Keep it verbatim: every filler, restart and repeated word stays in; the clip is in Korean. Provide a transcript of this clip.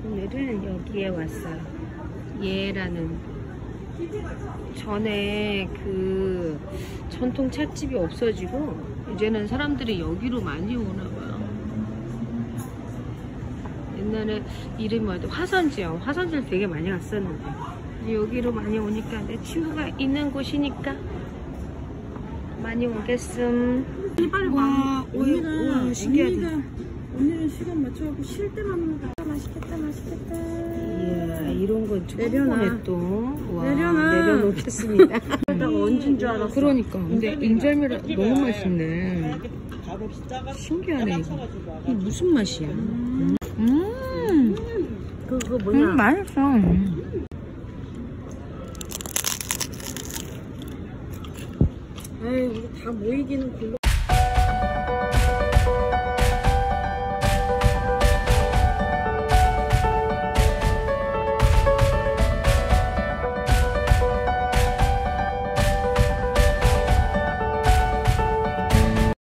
오늘은 여기에 왔어요. 예라는 전에 그 전통 찻집이 없어지고 이제는 사람들이 여기로 많이 오나봐요. 옛날에 이름이 뭐였지? 화선지요. 화선지를 되게 많이 갔었는데 여기로 많이 오니까 내 친구가 있는 곳이니까 많이 오겠음. 빨리 와. 오늘은 신기하다. 오늘은 시간 맞춰갖고 쉴 때만 먹어. 맛있겠다, 맛있겠다. 이야, 이런 건 내려놔. 처음에 또. 와, 내려놔. 내려놓겠습니다. 내가 얹은 줄 알았어. 그러니까. 근데 인절미가 너무 맛있네. 신기하네, 이거. 이게 무슨 맛이야? 음. 음. 그거 뭐냐? 음, 맛있어. 에이, 우리 다 모이기는 굴러.